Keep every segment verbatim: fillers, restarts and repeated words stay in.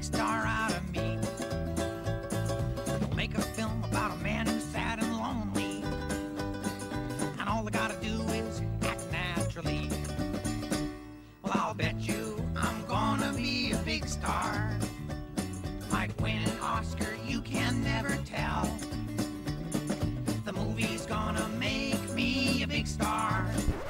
star out of me. They'll make a film about a man who's sad and lonely, and all they gotta do is act naturally. Well, I'll bet you I'm gonna be a big star. Might win an Oscar, you can never tell. The movie's gonna make me a big star.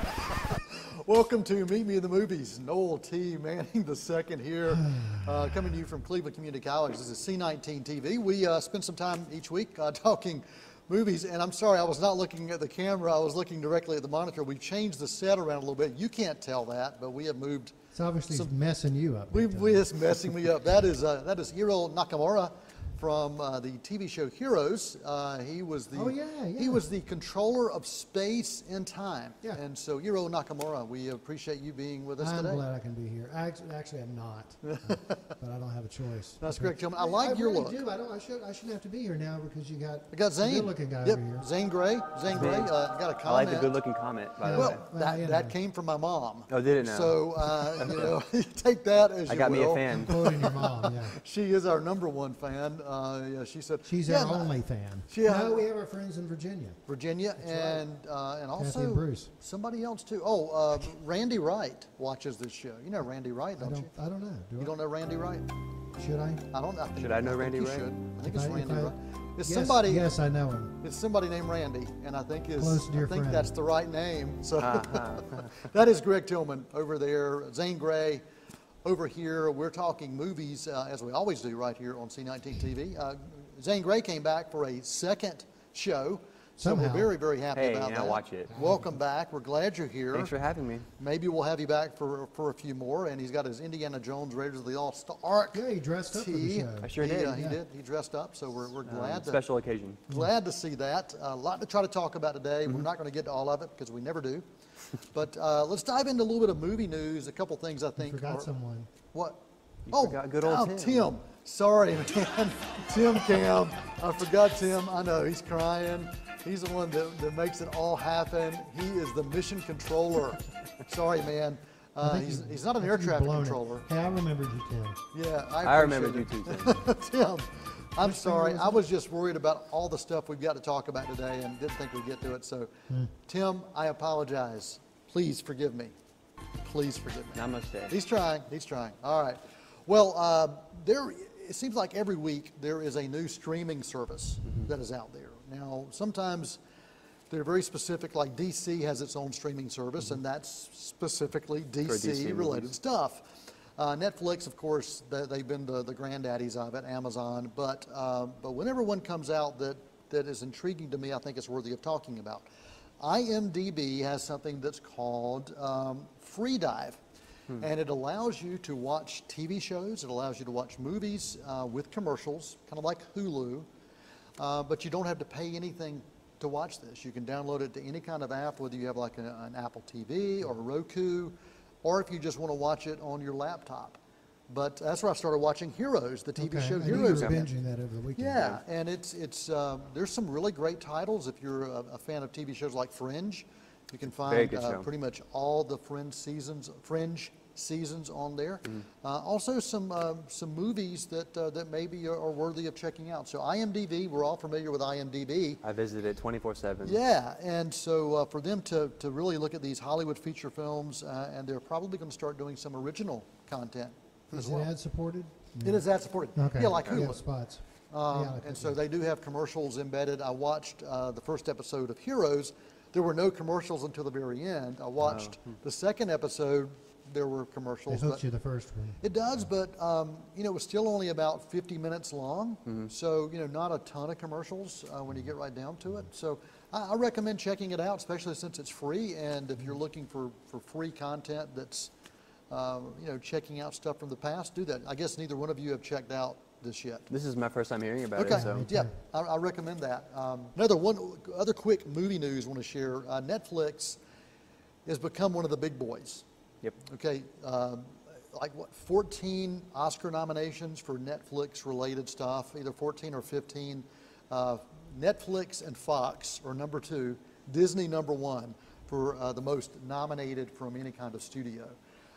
Welcome to Meet Me in the Movies. Noel T. Manning the second here, uh, coming to you from Cleveland Community College. This is C nineteen T V. We uh, spend some time each week uh, talking movies, and I'm sorry, I was not looking at the camera. I was looking directly at the monitor. We've changed the set around a little bit. You can't tell that, but we have moved. It's obviously some, messing you up. We, we it's messing me up. That is uh, that is Hiro Nakamura from uh, the T V show Heroes. Uh, he was the oh, yeah, yeah. he was the controller of space and time. Yeah. And so Hiro Nakamura, we appreciate you being with us I'm today. I'm glad I can be here. I actually, actually I'm not, uh, but I don't have a choice. That's okay. correct, Tillman. I like I your really look. do. I don't. I should. I shouldn't have to be here now because you got. I got Zane. A good-looking guy yep. over here. Zane Gray. Zane Gray. Uh, got a comment. I like the good-looking comment, by the Well, way. Well, that you that know. came from my mom. Oh, did it now? So uh, you know, take that as I you got will. me a fan. Quoting your mom. Yeah. She is our number one fan. Uh, yeah, she said She's yeah, our only fan. Yeah. No, we have our friends in Virginia. Virginia That's and uh, and Kathy also and Bruce. somebody else too. Oh, uh, Randy Wright watches this show. You know Randy Wright, I don't, don't. you? I don't know. Do You I? don't know Randy Wright? Should I? I don't. I think, Should I know think Randy you Wright? should. I think If it's I- if Randy I- Wright. It's yes, somebody. Yes, I know him. It's somebody named Randy, and I think is Close dear I think friend. that's the right name. So Uh-huh. that is Greg Tillman over there. Zane Gray over here. We're talking movies uh, as we always do right here on C nineteen T V. Uh, Zane Gray came back for a second show. So Somehow. we're very, very happy Hey, about now that. watch it. Welcome back. We're glad you're here. Thanks for having me. Maybe we'll have you back for for a few more. And he's got his Indiana Jones Raiders of the Lost Ark. Yeah, he dressed up for the tee. show. I sure he, did. Uh, he Yeah. did. He dressed up. So we're, we're Um, glad to special occasion. glad to see that. A lot to try to talk about today. Mm-hmm. We're not going to get to all of it because we never do. But uh, let's dive into a little bit of movie news. A couple things I You think. forgot are- someone. What? You oh, forgot good old oh, Tim. Tim. Sorry, man. Tim Cam. I forgot Tim. I know he's crying. He's the one that, that makes it all happen. He is the mission controller. Sorry, man. I Uh, think he's, you- he's not an I air think you've traffic blown it. controller. Hey, I remembered you, Tim. Yeah, I, I remember you appreciate too, Tim. it. Tim, I'm Which sorry. finger I was was just worried about all the stuff we've got to talk about today and didn't think we'd get to it. So, Hmm. Tim, I apologize. Please forgive me. Please forgive me. Namaste. He's trying. He's trying. All right. Well, uh, there. It seems like every week there is a new streaming service Mm-hmm. that is out there. Now, sometimes they're very specific. Like D C has its own streaming service, and that's specifically D For C, D C related movies. stuff. Uh, Netflix, of course, they, they've been the, the granddaddies of it. Amazon, but uh, but whenever one comes out that that is intriguing to me, I think it's worthy of talking about. I M D B has something that's called um, Freedive. Hmm. And it allows you to watch T V shows, it allows you to watch movies uh, with commercials, kind of like Hulu, uh, but you don't have to pay anything to watch this. You can download it to any kind of app, whether you have like a, an Apple T V or a Roku, or if you just want to watch it on your laptop. But that's where I started watching Heroes, the T V Okay, show I knew Heroes. you were binging that over the weekend. Yeah, and it's it's uh, there's some really great titles. If you're a, a fan of T V shows like Fringe, you can Very find good uh, show. pretty much all the Fringe seasons, Fringe seasons on there. Mm-hmm. Uh, also, some uh, some movies that uh, that maybe are, are worthy of checking out. So I M D B, we're all familiar with I M D B. I visit it twenty-four seven. Yeah, and so uh, for them to to really look at these Hollywood feature films, uh, and they're probably going to start doing some original content Is as it well. ad supported? It is ad supported. Okay. Yeah, like Yeah, Hulu. spots. Um, Yeah, like and that, so yeah. they do have commercials embedded. I watched uh, the first episode of Heroes. There were no commercials until the very end. I watched the second episode. There were It commercials. hooked but you the first one. it does, but um, you know, it was still only about fifty minutes long. So you know, not a ton of commercials uh, when you get right down to it. So I, I recommend checking it out, especially since it's free. And if you're looking for for free content that's uh, you know, checking out stuff from the past, do that. I guess neither one of you have checked out this yet. This is my first time hearing about Okay, it, so. yeah, I, I recommend that. Um, another one, other quick movie news I want to share. Uh, Netflix has become one of the big boys. Yep. Okay, um, like what, fourteen Oscar nominations for Netflix-related stuff, either fourteen or fifteen. Uh, Netflix and Fox are number two, Disney number one for uh, the most nominated from any kind of studio.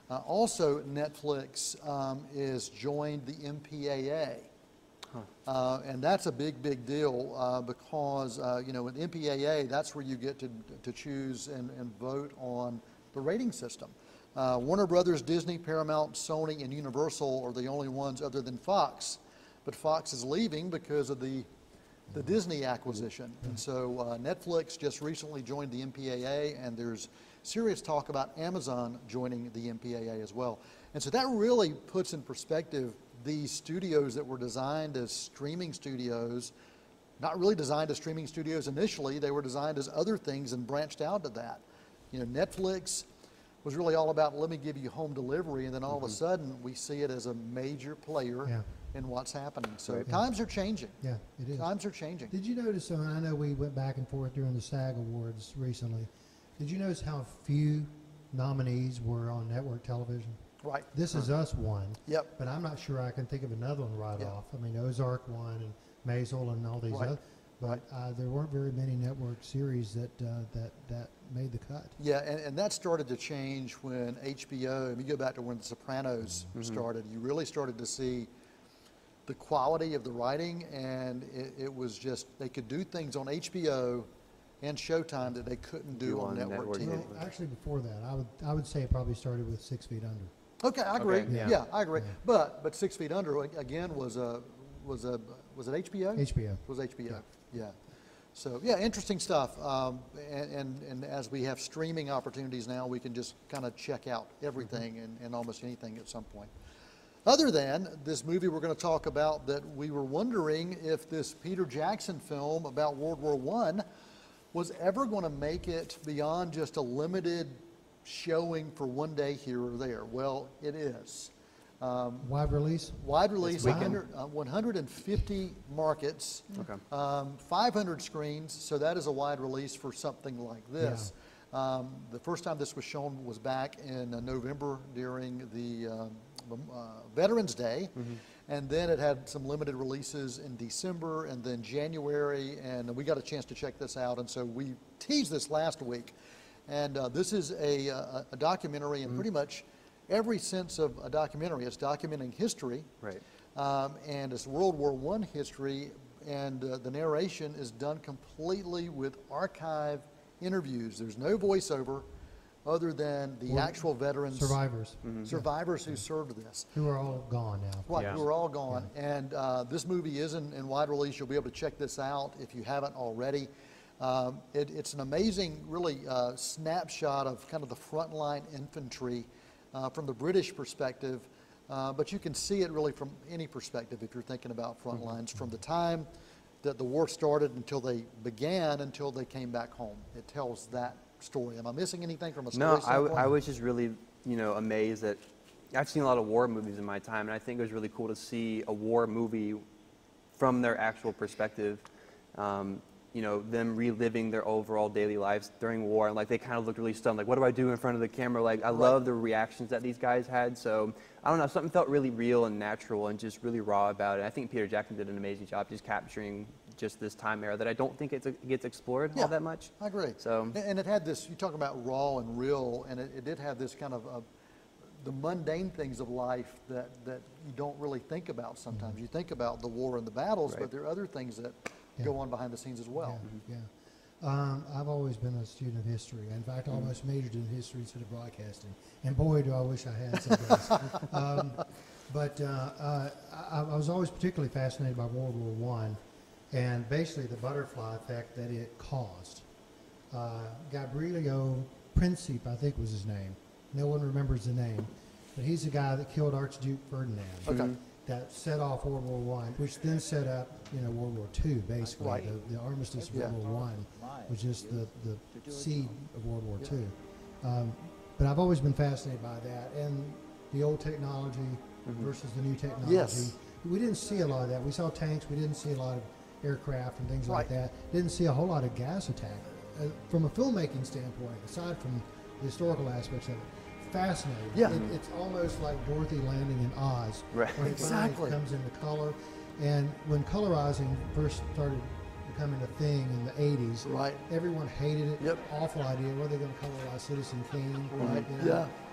Uh, also, Netflix um, is joined the M P A A. Huh. Uh, and that's a big, big deal uh, because, uh, you know, with M P A A, that's where you get to, to choose and, and vote on the rating system. Uh, Warner Brothers, Disney, Paramount, Sony, and Universal are the only ones other than Fox. But Fox is leaving because of the, the Disney acquisition. And so uh, Netflix just recently joined the M P A A, and there's serious talk about Amazon joining the M P A A as well. And so that really puts in perspective these studios that were designed as streaming studios, not really designed as streaming studios initially. They were designed as other things and branched out to that. You know, Netflix was really all about, let me give you home delivery, and then all mm-hmm. of a sudden we see it as a major player yeah. in what's happening. So right. times are changing. Yeah, it is. Times are changing. Did you notice, and I know we went back and forth during the SAG Awards recently, did you notice how few nominees were on network television? Right. This Is Us won. Yep. But I'm not sure I can think of another one right yep. off. I mean, Ozark won, and Maisel and all these right. other. But uh, there weren't very many network series that uh, that that made the cut. Yeah, and, and that started to change when H B O, if you go back to when The Sopranos mm-hmm. started, you really started to see the quality of the writing, and it, it was just, they could do things on H B O and Showtime that they couldn't do, do on, on network, network T V. Well, actually, before that, I would I would say it probably started with Six Feet Under. Okay, I agree. Okay, yeah. yeah, I agree. Yeah. But but Six Feet Under again was a was a was it H B O? H B O. It was H B O. Yeah. yeah. So yeah, interesting stuff. Um, and, and and as we have streaming opportunities now, we can just kind of check out everything mm-hmm. and, and almost anything at some point. Other than this movie we're going to talk about that we were wondering if this Peter Jackson film about World War One was ever going to make it beyond just a limited showing for one day here or there. Well, it is. Um, wide release? Wide release, one hundred, uh, one hundred fifty markets, okay. um, five hundred screens, so that is a wide release for something like this. Yeah. Um, the first time this was shown was back in uh, November during the um, uh, Veterans Day, mm-hmm. and then it had some limited releases in December and then January, and we got a chance to check this out, and so we teased this last week. And uh, this is a, a, a documentary in mm-hmm. pretty much every sense of a documentary. It's documenting history, right? Um, and it's World War One history, and uh, the narration is done completely with archive interviews. There's no voiceover other than the Or actual veterans. Survivors. Mm-hmm. Survivors yeah. who served this. Who are all gone now. Right, yeah. who are all gone. Yeah. And uh, this movie is in, in wide release. You'll be able to check this out if you haven't already. Um, it, it's an amazing, really, uh, snapshot of kind of the frontline infantry uh, from the British perspective, uh, but you can see it really from any perspective if you're thinking about front lines, from the time that the war started until they began, until they came back home. It tells that story. Am I missing anything from a story No, standpoint? I, I was just really, you know, amazed that I've seen a lot of war movies in my time, and I think it was really cool to see a war movie from their actual perspective. Um, you know, them reliving their overall daily lives during war, and like they kind of looked really stunned, like, what do I do in front of the camera? Like, I right. love the reactions that these guys had. So I don't know, something felt really real and natural and just really raw about it. I think Peter Jackson did an amazing job just capturing just this time era that I don't think it's, it gets explored yeah, all that much. I agree. So and it had this, you talk about raw and real, and it, it did have this kind of uh, the mundane things of life that that you don't really think about sometimes. Mm-hmm. You think about the war and the battles, right. but there are other things that yeah. go on behind the scenes as well. Yeah, mm-hmm. yeah. Um, I've always been a student of history. In fact, I almost majored in history instead of broadcasting. And boy, do I wish I had some days. um, but uh, uh, I, I was always particularly fascinated by World War One, and basically the butterfly effect that it caused. Uh, Gabrielio Principe, I think was his name. No one remembers the name, but he's the guy that killed Archduke Ferdinand. Okay. Mm-hmm. That set off World War One, which then set up, you know, World War Two, basically. Right. The, the armistice of Yeah. World War One was just the, the seed of World War Two. Um, but I've always been fascinated by that, and the old technology mm-hmm. versus the new technology. Yes. We didn't see a lot of that. We saw tanks. We didn't see a lot of aircraft and things Right. like that. Didn't see a whole lot of gas attack. Uh, from a filmmaking standpoint, aside from the historical aspects of it, fascinating. Yeah. It, it's almost like Dorothy landing in Oz. Right. When it Exactly. finally comes into color. And when colorizing first started becoming a thing in the eighties, Right. everyone hated it. Yep. Awful idea. What are they going to colorize Citizen Kane? Right. You know? Yeah.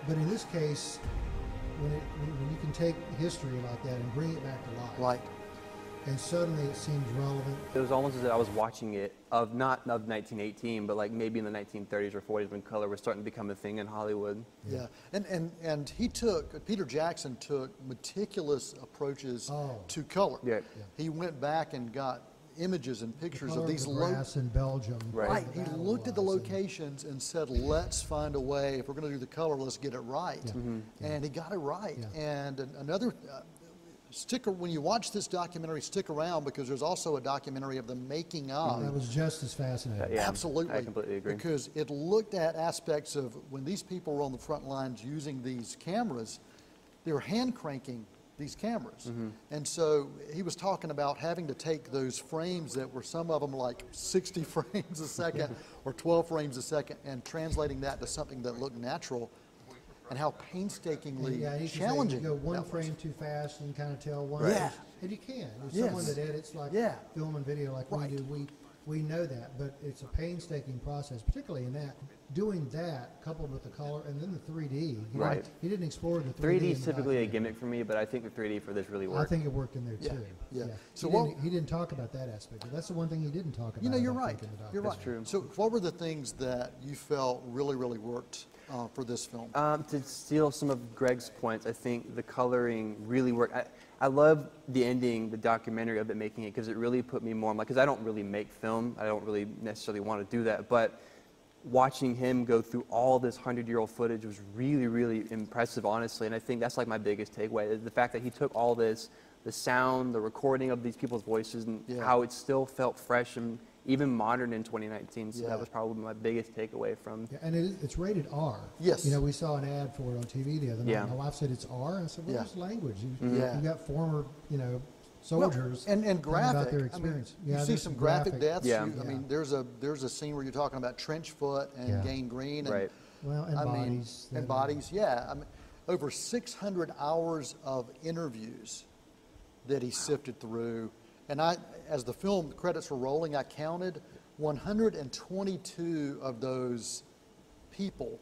but in this case, when, it, when you can take history like that and bring it back to life, Right. and suddenly it seems relevant. It was almost as if I was watching it of not of nineteen eighteen, but like maybe in the nineteen thirties or forties when color was starting to become a thing in Hollywood. Yeah, and, and, and he took, Peter Jackson took meticulous approaches Oh. to color. Yeah. He went back and got images and pictures Color of these the lo- grass in Belgium. Right. Right, the he battle looked at the was, and- locations and said, let's find a way, if we're gonna do the color, let's get it right. Yeah. Mhm. And he got it right. Yeah. And an- another, uh, stick, ar- when you watch this documentary, stick around, because there's also a documentary of the making of. That was just as fascinating. Yeah, Absolutely. I completely agree. Because it looked at aspects of when these people were on the front lines using these cameras, they were hand cranking these cameras. Mm-hmm. And so he was talking about having to take those frames that were, some of them like sixty frames a second or twelve frames a second, and translating that to something that looked natural, and how painstakingly Yeah, you can say challenging you go one that was. frame too fast and kind of tell one. Right. Yeah. And you can. There's Yes. someone that edits like Yeah. film and video like Right. we do. We we know that, but it's a painstaking process, particularly in that. Doing that coupled with the color and then the three D. He Right. Didn't, he didn't explore the three three D. D in is the typically a documentary. gimmick for me, but I think the three D for this really I worked. think it worked in there Yeah, too. yeah. So he, what- didn't, he didn't talk about that aspect. That's the one thing he didn't talk about. You know, I you're don't right. think, in the You're right. documentary. So what were the things that you felt really, really worked uh, for this film? Um, to steal some of Greg's points, I think the coloring really worked. I, I love the ending, the documentary of it making it, because it really put me more, like, because I don't really make film. I don't really necessarily want to do that, but watching him go through all this hundred-year-old footage was really, really impressive, honestly. And I think that's like my biggest takeaway, is the fact that he took all this, the sound, the recording of these people's voices, and Yeah. how it still felt fresh and even modern in twenty nineteen. So Yeah. that was probably my biggest takeaway from. Yeah, and it is, it's rated R. Yes. You know, we saw an ad for it on T V the other night. Yeah. My wife said it's R. And I said, well, Yeah. it's language. You, Yeah. you got former, you know, Well, soldiers and, and talking about graphic. their I mean, experience. you Yeah, see there's some graphic, deaths. Yeah. You- I Yeah. mean, there's a there's a scene where you're talking about trench foot and Yeah. gangrene. And, Right. Well, and I mean, bodies. and that- bodies. Yeah. I mean, over six hundred hours of interviews that he sifted through. And I, as the film credits were rolling, I counted one hundred twenty-two of those people.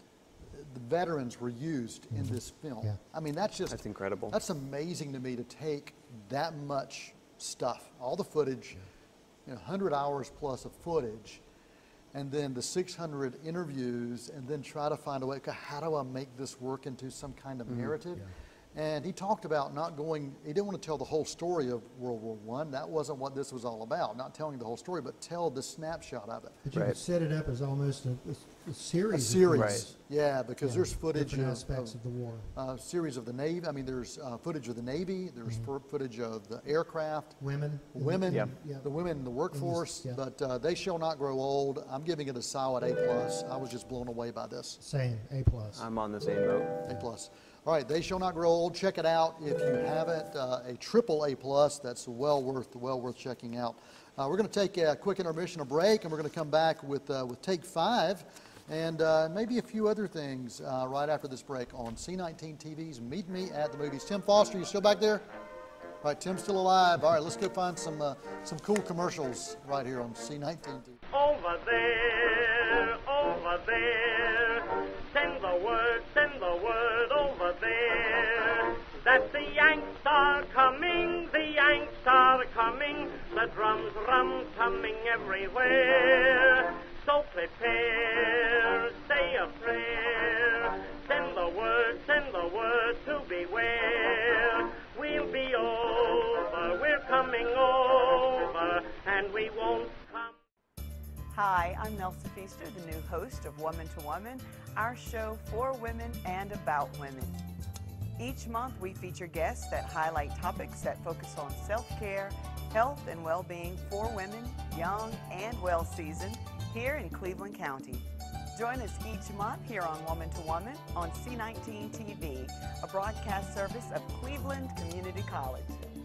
The veterans were used in this film. Yeah. I mean, that's just That's incredible. That's amazing to me, to take that much stuff, all the footage, you know, one hundred hours plus of footage, and then the six hundred interviews, and then try to find a way, okay, how do I make this work into some kind of narrative? And he talked about not going, he didn't want to tell the whole story of World War One. That wasn't what this was all about, not telling the whole story, but tell the snapshot of it. But you Right. could set it up as almost a, a, a series. A of series, things. yeah, because Yeah, there's footage different of, aspects of of, the war. uh, series of the Navy. I mean, there's uh, footage of the Navy. There's fo- footage of the aircraft, Women. in- women, Yeah. Yeah. the women in the workforce. yeah. But uh, they shall not grow old. I'm giving it a solid A plus. I was just blown away by this. Same, A plus. I'm on the same boat. A plus. All right, They Shall Not Grow Old. Check it out if you haven't. Uh, a triple A plus. That's well worth well worth checking out. Uh, we're going to take a quick intermission, a break, and we're going to come back with uh, with take five, and uh, maybe a few other things uh, right after this break on C nineteen T V's Meet Me at the Movies. Tim Foster, you still back there? All right, Tim's still alive. All right, let's go find some uh, some cool commercials right here on C nineteen T V. Over there, over there, send the word, send the word over there, that the Yanks are coming, the Yanks are coming, the drums rum-tumming everywhere. So prepare, say a prayer, send the word, send the word to beware. We'll be over, we're coming over, and we won't come. Hi, I'm Nelsa Feaster, the new host of Woman to Woman, our show for women and about women. Each month we feature guests that highlight topics that focus on self-care, health, and well-being for women, young and well-seasoned, here in Cleveland County. Join us each month here on Woman to Woman on C nineteen T V, a broadcast service of Cleveland Community College.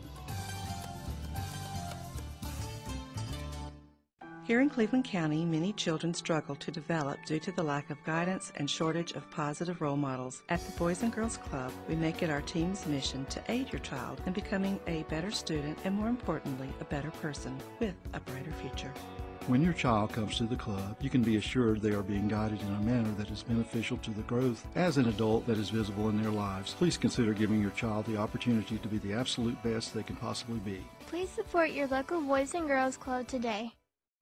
Here in Cleveland County, many children struggle to develop due to the lack of guidance and shortage of positive role models. At the Boys and Girls Club, we make it our team's mission to aid your child in becoming a better student and, more importantly, a better person with a brighter future. When your child comes to the club, you can be assured they are being guided in a manner that is beneficial to the growth as an adult that is visible in their lives. Please consider giving your child the opportunity to be the absolute best they can possibly be. Please support your local Boys and Girls Club today.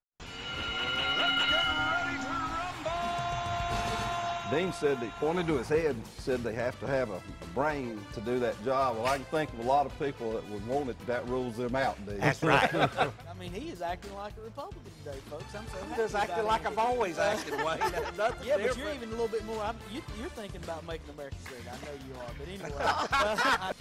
Dean said he pointed to his head and said they have to have a, a brain to do that job. Well, I can think of a lot of people that would want it. That rules them out, Dean. That's right. I mean, he is acting like a Republican today, folks. I'm so happy. Just acting like I've always acted, Wayne. Nothing Yeah, but different. you're even a little bit more. I'm, you, you're thinking about making America great. I know you are. But anyway. I,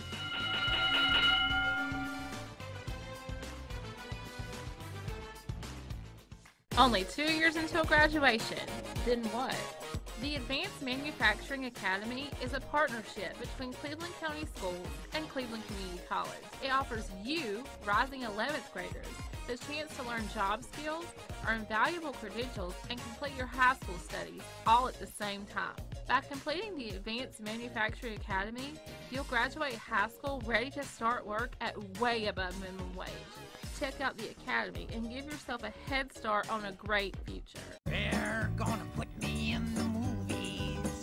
Only two years until graduation. Then what? The Advanced Manufacturing Academy is a partnership between Cleveland County Schools and Cleveland Community College. It offers you, rising eleventh graders, the chance to learn job skills, earn valuable credentials, and complete your high school studies all at the same time. By completing the Advanced Manufacturing Academy, you'll graduate high school ready to start work at way above minimum wage. Check out the Academy and give yourself a head start on a great future. They're gonna put me in the movies.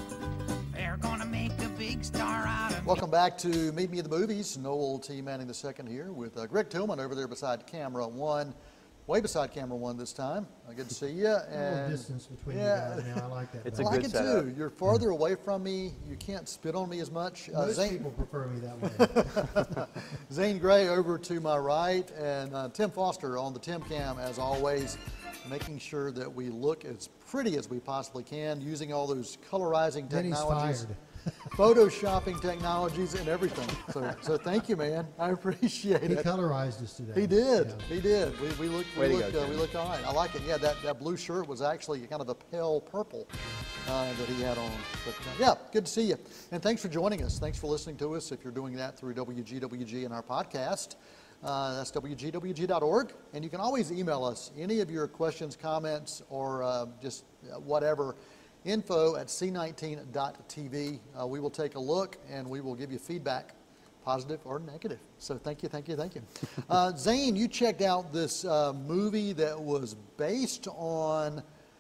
They're gonna make a big star out of me. Welcome back to Meet Me at the Movies. Noel T. Manning the second here with uh, Greg Tillman over there beside camera one. Way beside camera one this time. Uh, good to see you. A little distance between yeah. you guys now. I like that. It's I a like good it setup. too. You're farther away from me. You can't spit on me as much. Uh, Most Zane, people prefer me that way. Zane Gray over to my right, and uh, Tim Foster on the Tim Cam as always, making sure that we look as pretty as we possibly can, using all those colorizing Then he's technologies. fired. Photoshopping technologies and everything. So, so thank you, man. I appreciate He it. colorized us today. He did. Yeah. He did. We, we look. Way We to look. go, uh, we Tim. look all right. I like it. Yeah, that, that blue shirt was actually kind of a pale purple uh, that he had on. But uh, yeah, good to see you. And thanks for joining us. Thanks for listening to us. If you're doing that through W G W G and our podcast, uh, that's W G W G dot org. And you can always email us any of your questions, comments, or uh, just uh, whatever. Info at C nineteen dot T V. Uh, we will take a look and we will give you feedback, positive or negative. So thank you, thank you, thank you. Uh, Zane, you checked out this uh, movie that was based on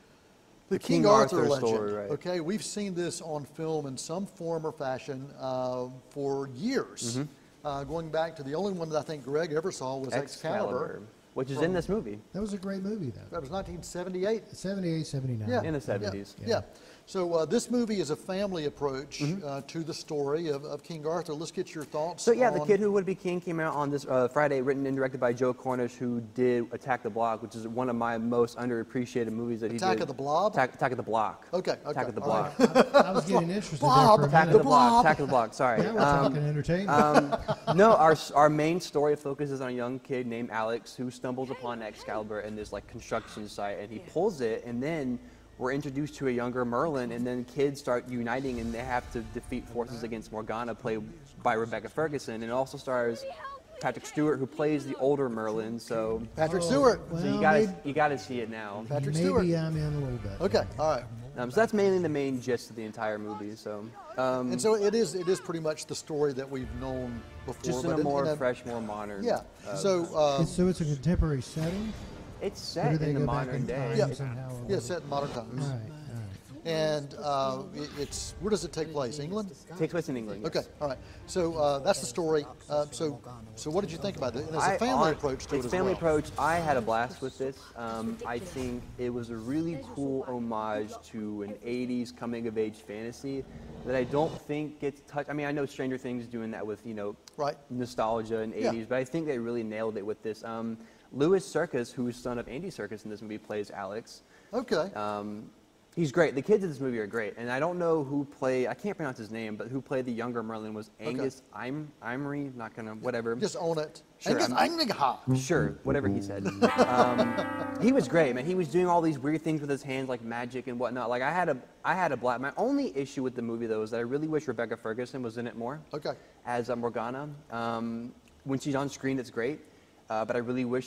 the King, King Arthur, Arthur legend. story, right. Okay, we've seen this on film in some form or fashion uh, for years. Mhm. Uh, going back to the only one that I think Greg ever saw was Excalibur. Excalibur, which is from- in this movie. That was a great movie, though. That was nineteen seventy-eight. seventy-eight, seventy-nine. Yeah. In the seventies. Yeah. yeah. So uh, this movie is a family approach uh, to the story of, of King Arthur. Let's get your thoughts. So yeah, The on- Kid Who Would Be King came out on this uh, Friday, written and directed by Joe Cornish, who did Attack the Block, which is one of my most underappreciated movies that he Attack did. of the Blob? Attack, Attack of the Block. Okay, okay. Attack of the all Block. right. I, I was getting interested Blob, there for a Attack minute. of the Block. Attack of the Block. Sorry. Now we're Um, talking entertainment. um, no, our our main story focuses on a young kid named Alex who stumbles upon Excalibur in this like construction site, and he pulls it, and then we're introduced to a younger Merlin, and then kids start uniting, and they have to defeat forces against Morgana, played by Rebecca Ferguson, and it also stars Patrick Stewart, who plays the older Merlin. So Patrick Oh, Stewart. well, so you gotta maybe, you gotta see it now. Patrick maybe Stewart. I'm in a little bit. Okay, all right. Um, so that's mainly the main gist of the entire movie. So um, And so it is. It is pretty much the story that we've known before, just in but a more in a- fresh, more modern. Yeah. uh, So uh, It's- so it's a contemporary setting? it's Or set do they in the go back modern in day. time Yeah. somehow? or yeah, what? set in modern times. All right, all right. And uh, it, it's where does it take place? England. Takes place in England. Yes. Okay, all right. So uh, that's the story. Uh, so, so what did you think about it? And it's a I- family on- approach to it It's as family well. approach. I had a blast with this. Um, I think it was a really cool homage to an eighties coming of age fantasy that I don't think gets touched. I mean, I know Stranger Things doing that with, you know, Right. nostalgia and Yeah. eighties, but I think they really nailed it with this. Um, Louis Serkis, who's son of Andy Serkis in this movie, plays Alex. Okay. Um, he's great. The kids in this movie are great, and I don't know who played. I can't pronounce his name, but who played the younger Merlin was Angus I'm Imrie. Not gonna whatever. Just own it. Sure, Angus I'm- Einmigha. Sure, whatever he said. Um, he was great, man. He was doing all these weird things with his hands, like magic and whatnot. Like I had a, I had a blast. My only issue with the movie though is that I really wish Rebecca Ferguson was in it more. Okay. As uh, Morgana. Um, when she's on screen, it's great, uh, but I really wish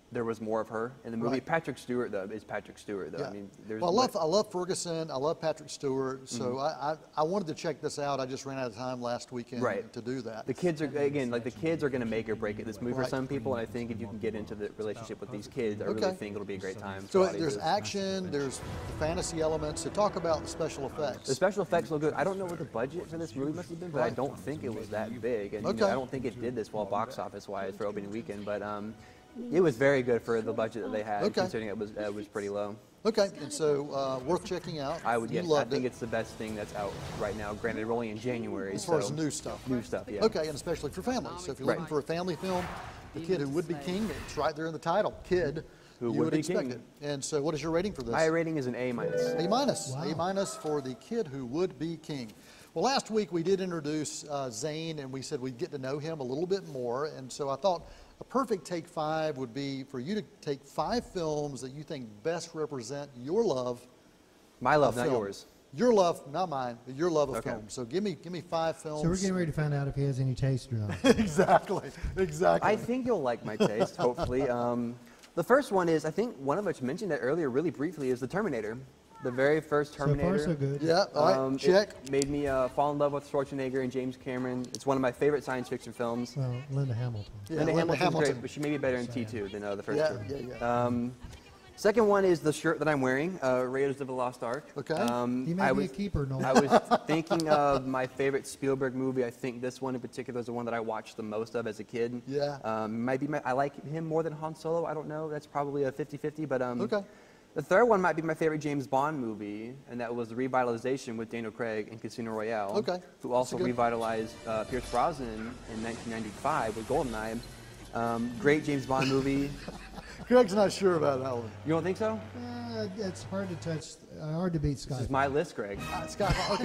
there was more of her in the movie. Right. Patrick Stewart, though, is Patrick Stewart, though. Yeah. I mean, there's well, I love, what- I love Ferguson. I love Patrick Stewart. So Mhm. I, I, I wanted to check this out. I just ran out of time last weekend Right. to do that. The kids are, again, like the kids are going to make or break it this movie Right. for some people, and I think if you can get into the relationship with these kids, I Okay. really think it'll be a great time. So for there's audiences. action, there's fantasy elements. So talk about the special effects. The special effects look good. I don't know what the budget for this movie must have been, but I Right. don't think it was that big. And you Okay. know, I don't think it did this well box office wise for opening weekend, but um, it was very good for the budget that they had, Okay. considering it was uh, was pretty low. Okay, and so uh, worth checking out. I would You yes, I loved think it. it's the best thing that's out right now. Granted, we're only in January. As far so as new stuff. New stuff, yeah. Okay, and especially for families. So if you're Right. looking for a family film, The Kid Who Would Be King, it's right there in the title, Kid Who You Would Be expect King. it. And so what is your rating for this? My rating is an A minus. A minus. Wow. A minus for The Kid Who Would Be King. Well, last week we did introduce uh, Zane, and we said we'd get to know him a little bit more. And so I thought a perfect take five would be for you to take five films that you think best represent your love. My love, of not film. yours. Your love, not mine, but your love of Okay. film. So give me, give me five films. So we're getting ready to find out if he has any taste or not. exactly, exactly. I think you'll like my taste, hopefully. Um, the first one is, I think one of us mentioned it earlier really briefly, is The Terminator. The very first So far, Terminator. so good. Yeah, all right, Um, check. It made me uh, fall in love with Schwarzenegger and James Cameron. It's one of my favorite science fiction films. Well, Linda Hamilton. Yeah, Linda Linda Hamilton's Hamilton. great, but she may be better in T two than uh, the first Yeah, two. yeah, yeah. Um, second one is the shirt that I'm wearing, uh, Raiders of the Lost Ark. Okay. Um, He may I be was, a keeper, Noel. I was thinking of my favorite Spielberg movie. I think this one in particular is the one that I watched the most of as a kid. Yeah. Um, might be my, I like him more than Han Solo. I don't know. That's probably a fifty fifty. But um, Okay. the third one might be my favorite James Bond movie, and that was the revitalization with Daniel Craig in Casino Royale. Okay. Who also That's a good- revitalized uh, Pierce Brosnan in nineteen ninety-five with GoldenEye. Um, great James Bond movie. Greg's not sure about that one. You don't think so? Uh, it's hard to touch, uh, hard to beat Sky. This is my list, Greg. Uh, Scott, okay.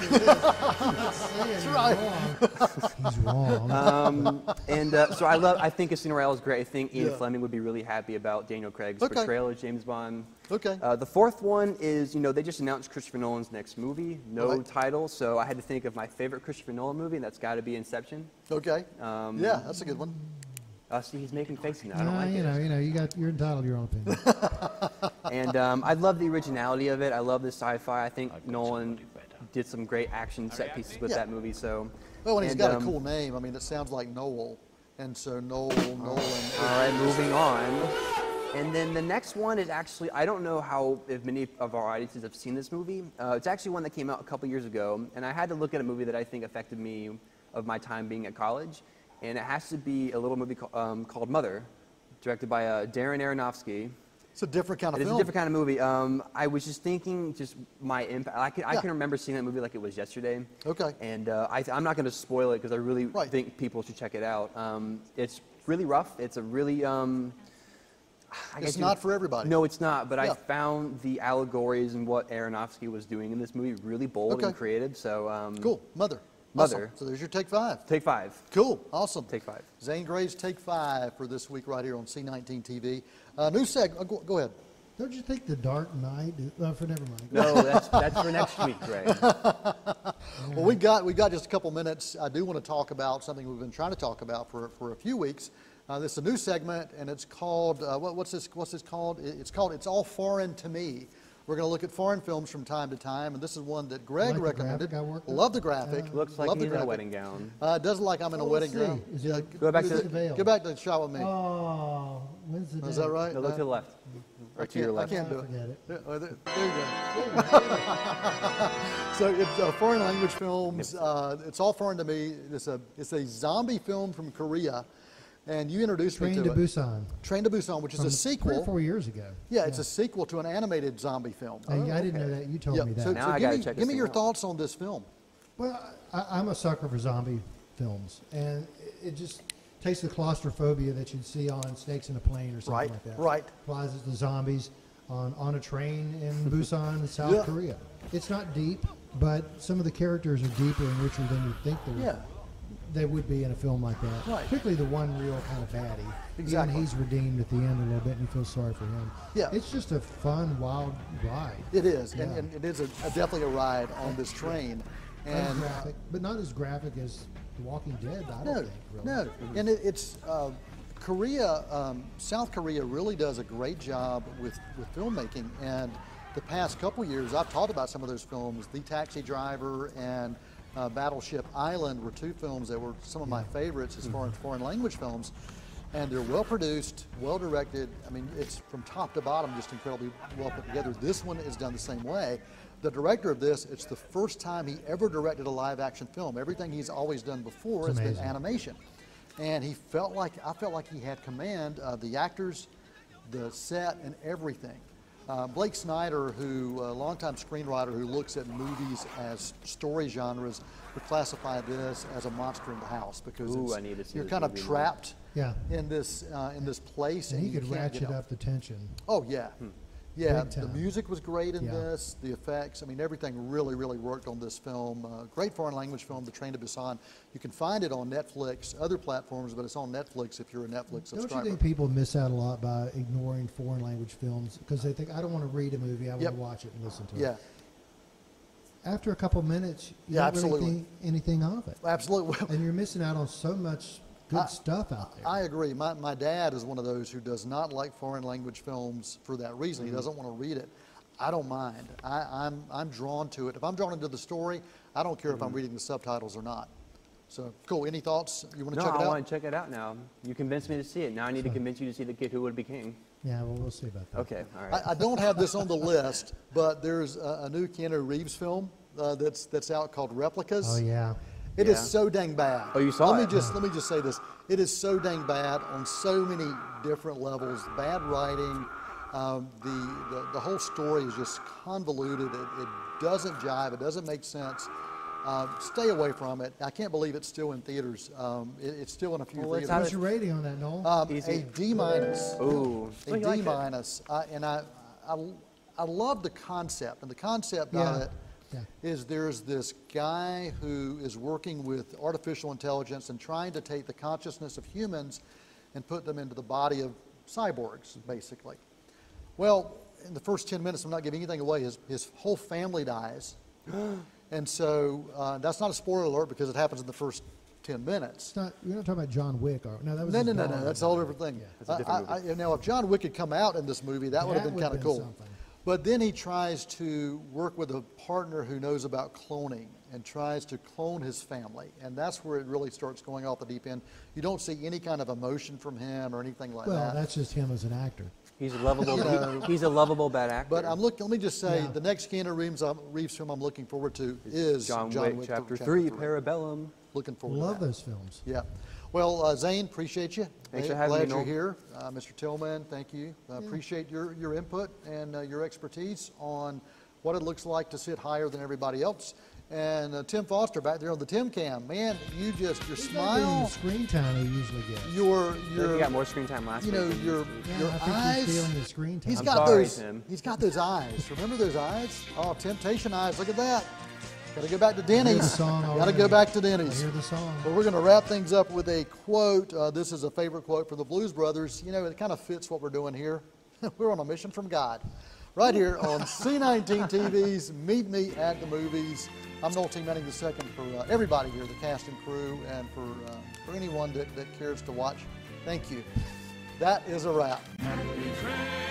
That's right. He's wrong. Um, and uh, so I love. I think Casino Royale is great. I think Ian Yeah. Fleming would be really happy about Daniel Craig's Okay. portrayal of James Bond. Okay. Uh, the fourth one is, you know, they just announced Christopher Nolan's next movie, no Right. title, so I had to think of my favorite Christopher Nolan movie, and that's got to be Inception. Okay. Um, Yeah, that's a good one. Uh, see, he's making faces now. I don't Nah, like you it. know, you know, you got, you're entitled to your own opinion. And um, I love the originality of it. I love the sci-fi. I think Nolan did some great action set pieces with Yeah. that movie. So. Well, and he's and, got um, a cool name. I mean, it sounds like Noel. And so Noel, Nolan. All right, moving on. And then the next one is actually, I don't know how, if many of our audiences have seen this movie. Uh, it's actually one that came out a couple years ago, and I had to look at a movie that I think affected me of my time being at college. And it has to be a little movie called, um, called Mother, directed by uh, Darren Aronofsky. It's a different kind of It's film. a different kind of movie. Um, I was just thinking, just my impact. I can, I Yeah. can remember seeing that movie like it was yesterday. Okay. And uh, I, I'm not going to spoil it because I really Right. think people should check it out. Um, it's really rough. It's a really. Um, I It's guess you- not for everybody. No, it's not. But Yeah. I found the allegories and what Aronofsky was doing in this movie really bold Okay. and creative. So. Um, Cool. Mother. Mother. Awesome. So there's your take five. Take five. Cool. Awesome. Take five. Zane Gray's Take Five for this week right here on C nineteen T V. Uh, new segment. Uh, go, go ahead. Don't you think The Dark Knight? Uh, for never mind. No, that's that's for next week, Greg. Well, we got we got just a couple minutes. I do want to talk about something we've been trying to talk about for for a few weeks. Uh, this is a new segment, and it's called uh, what, what's this? What's this called? It- It's called It's All Foreign to Me. We're going to look at foreign films from time to time, and this is one that Greg Like the recommended. graphic I worked with? Love the graphic. Looks like Love he's the in a graphic. wedding gown. Uh, it doesn't look like I'm in a Oh, wedding let's gown. see. Is Yeah, it- Go back is to it the- the veil? Go back to the shot with me. Oh, when's the Is day? that right? No, look Uh, to the left. Or I to your can't, I left. can't do it. Forget it. There, oh, there, there you go. So it's uh, foreign language films. Uh, it's all foreign to me. It's a it's a zombie film from Korea, and you introduced Train me to to it. Busan. Train to Busan, which is From a Three or sequel. four years ago. Yeah, it's a sequel to an animated zombie film. I, I didn't know that. You told Yeah, me that. So, Now so I give gotta me, check give this me thing your out. thoughts on this film. Well, I, I'm a sucker for zombie films, and it, it just takes the claustrophobia that you'd see on Snakes in a Plane or something Right, like that. right. Applies to the zombies on, on a train in Busan, South Yeah. Korea. It's not deep, but some of the characters are deeper and richer than you think they would, Yeah. they would be in a film like that. Right. Particularly the one real kind of baddie. Exactly. Even he's redeemed at the end a little bit, and you feel sorry for him. Yeah. It's just a fun, wild ride. It is, and, Yeah. and it is a, a definitely a ride on this train. And And uh, graphic, but not as graphic as The Walking Dead, I don't no, think. Really. no, and it, it's uh, Korea, um, South Korea really does a great job with, with filmmaking, and the past couple years I've talked about some of those films. The Taxi Driver and uh, Battleship Island were two films that were some of my favorites as far as foreign language films, and they're well produced, well directed. I mean, it's from top to bottom just incredibly well put together. This one is done the same way. The director of this, it's the first time he ever directed a live action film. Everything he's always done before has been animation. And he felt like, I felt like he had command of the actors, the set, and everything. Uh, Blake Snyder, who, a longtime screenwriter who looks at movies as story genres, would classify this as a monster in the house because Ooh, it's, I need to see you're this kind of movie. trapped Yeah. in this uh, in this place. And And he you could can't get ratchet out. up the tension. Oh, yeah. Yeah, Big the time. music was great in Yeah. this, the effects, I mean, everything really, really worked on this film. Uh, great foreign language film, The Train to Busan. You can find it on Netflix, other platforms, but it's on Netflix if you're a Netflix Don't subscriber. you think people miss out a lot by ignoring foreign language films because they think, I don't want to read a movie, I want Yep. to watch it and listen to Yeah. it. After a couple minutes, you Yeah, don't really absolutely. think anything of it. Absolutely. Well, And you're missing out on so much good I- stuff out there. I agree. My, my dad is one of those who does not like foreign language films for that reason. Mm-hmm. He doesn't want to read it. I don't mind. I, I'm, I'm drawn to it. If I'm drawn into the story, I don't care if Mm-hmm. I'm reading the subtitles or not. So, cool. Any thoughts? You want to No, check it I out? want to check it out now. You convinced me to see it. Now I need to convince you to see The Kid Who Would Be King. Yeah, well, we'll see about that. Okay, all right. I, I don't have this on the list, but there's a, a new Keanu Reeves film uh, that's that's out called Replicas. Oh, yeah. It is Yeah. so dang bad. Oh, you saw let it? me just let me just say this. It is so dang bad on so many different levels. Bad writing. Um, the, the the whole story is just convoluted. It, it doesn't jive. It doesn't make sense. Uh, stay away from it. I can't believe it's still in theaters. Um, it, it's still in a few Well, let's theaters. What's your rating on that, Noel? Um, Easy. a D minus. Ooh. A Well, you liked D it. minus. I, and I, I, I love the concept. And the concept Yeah. of it Yeah. is there's this guy who is working with artificial intelligence and trying to take the consciousness of humans and put them into the body of cyborgs, basically. Well, in the first ten minutes, I'm not giving anything away, his, his whole family dies. And so uh, that's not a spoiler alert because it happens in the first ten minutes. It's not, you're not talking about John Wick, or no? That was No, his no, no, daughter. no, that's a whole different thing. That's a different I, I, I, now, if John Wick had come out in this movie, that, would have That been would've kind of been cool. something. But then he tries to work with a partner who knows about cloning and tries to clone his family. And that's where it really starts going off the deep end. You don't see any kind of emotion from him or anything like Well, that. that's just him as an actor. He's a lovable. You know. he- he's a lovable bad actor. But I'm looking. Let me just say, Yeah. the next Keanu Reeves, um, Reeves film I'm looking forward to is John, John Wick, Wick Chapter, th- Three, Parabellum. Looking forward Love to that. those films. Yeah. Well, uh, Zane, appreciate you. Thanks Glad for having me, you're Noel. here. Uh, Mister Tillman, thank you. Uh, Appreciate your, your input and uh, your expertise on what it looks like to sit higher than everybody else. And uh, Tim Foster back there on the Tim Cam. Man, you just, your He's not getting the smile, screen time he usually gets. your, I think your, he got more screen time last you week. know, than your, Yeah, your I think eyes. he's feeling the screen time. He's I'm got sorry, those. Tim. He's got those eyes. Remember those eyes? Oh, temptation eyes. Look at that. Got to go back to I hear the Denny's. song Got to already. go back to I Denny's. hear the song. Well, we're going to wrap things up with a quote. Uh, this is a favorite quote from the Blues Brothers. You know, it kind of fits what we're doing here. We're on a mission from God. Right here on C nineteen T V's Meet Me at the Movies. I'm Noel T. Manning the second for uh, everybody here, the cast and crew, and for, uh, for anyone that, that cares to watch. Thank you. That is a wrap. Train